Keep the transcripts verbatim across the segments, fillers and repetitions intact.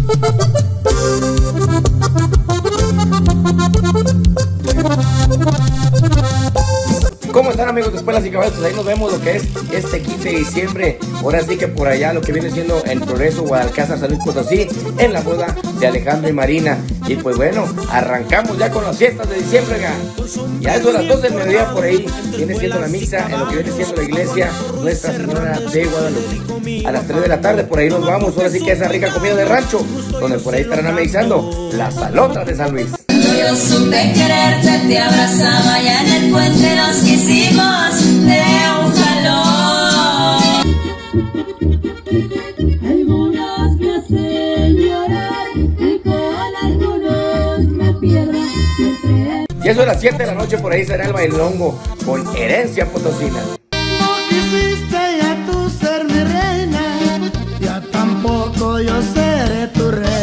¿Cómo están, amigos de Espuelas y Caballos? Pues ahí nos vemos lo que es este quince de diciembre. Ahora sí que por allá lo que viene siendo el Progreso, Guadalcázar, San Luis Potosí, en la boda de Alejandro y Marina. Y pues bueno, arrancamos ya con las fiestas de diciembre. Ya eso a las doce del mediodía por ahí viene siendo la misa en lo que viene siendo la iglesia Nuestra Señora de Guadalupe. A las tres de la tarde por ahí nos vamos. Ahora sí que esa rica comida de rancho, donde por ahí estarán amenizando las salotas de San Luis. Yo supe quererte, te abrazaba ya en el puente, nos quisimos de un jalón. Algunos me hacen llorar y con algunos me pierdo siempre. Y eso a las siete de la noche por ahí será el bailongo con Herencia Potosina. No quisiste ya tú ser mi reina, ya tampoco yo seré tu rey.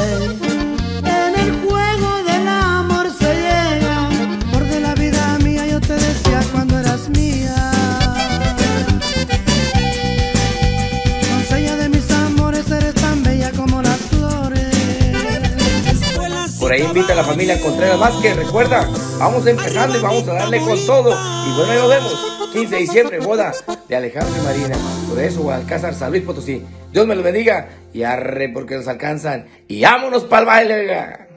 Por ahí invita a la familia Contreras Vázquez. Recuerda, vamos empezando y vamos a darle con todo. Y bueno, ahí nos vemos. quince de diciembre, boda de Alejandro y Marina. Por eso, Guadalcázar, San Luis Potosí. Dios me los bendiga y arre porque nos alcanzan. Y vámonos para el baile.